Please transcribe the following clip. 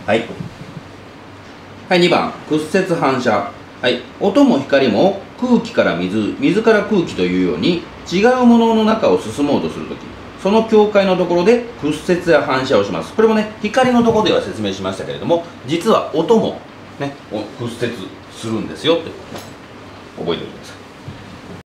はい。はい、2番、屈折反射。はい、音も光も空気から水、水から空気というように違うものの中を進もうとするとき、その境界のところで屈折や反射をします。これもね、光のところでは説明しましたけれども、実は音もね、屈折するんですよって覚えておいてください。